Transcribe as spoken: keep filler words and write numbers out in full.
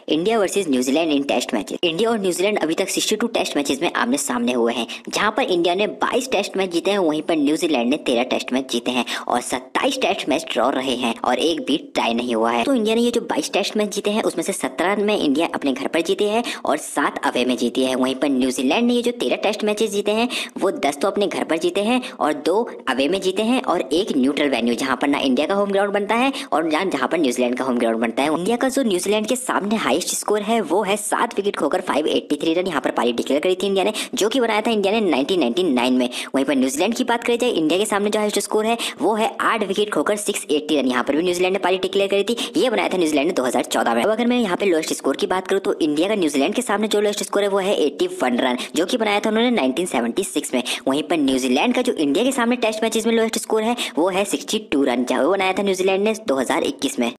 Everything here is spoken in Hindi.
India versus New Zealand in test matches. India और न्यूजीलैंड अभी तक बासठ टेस्ट मैचेस में आमने सामने हुए हैं, जहां पर इंडिया ने बाईस टेस्ट मैच जीते हैं, वहीं पर न्यूजीलैंड ने तेरह टेस्ट मैच जीते हैं और सत्ताईस टेस्ट मैच ड्रॉ रहे हैं और एक भी टाई नहीं हुआ है। तो इंडिया ने ये जो बाईस टेस्ट मैच जीते हैं उसमें से सत्रह में इंडिया अपने घर पर जीती है और सात अवे में जीती है। वहीं पर न्यूजीलैंड ने ये जो तेरह टेस्ट मैचेस जीते हैं वो दस तो अपने घर पर जीते हैं और दो अवे में जीते हैं और एक न्यूट्रल वेन्यू जहां पर ना इंडिया का होम ग्राउंड बनता है और जहां पर न्यूजीलैंड का होम ग्राउंड बनता है। इंडिया का जो न्यूजीलैंड के सामने हाईएस्ट स्कोर है वो है सात विकेट खोकर पाँच सौ तिरासी रन यहाँ पर पारी डिक्लेयर करी थी इंडिया ने, जो कि बनाया था इंडिया ने नाइनटीन नाइंटी नाइन में। वहीं पर न्यूजीलैंड की बात करी जाए, इंडिया के सामने जो हाईएस्ट स्कोर है वो है आठ विकेट खोकर छह सौ अस्सी रन, यहाँ पर भी न्यूजीलैंड ने पारी डिक्लेयर करी थी। ये बनाया था न्यूजीलैंड ने दो हज़ार चौदह में। अब अगर मैं यहाँ पे लोएस्ट स्कोर की बात करूँ तो इंडिया का न्यूजीलैंड के सामने जो लोएस्ट स्कोर है वो है इक्यासी रन, जो कि बनाया था उन्होंने नाइनटीन सेवेंटी सिक्स में। वहीं पर न्यूजीलैंड का जो इंडिया के सामने टेस्ट मैचेस में लोएस्ट स्कोर है वो है बासठ रन, जो बनाया था न्यूजीलैंड ने दो हज़ार इक्कीस में।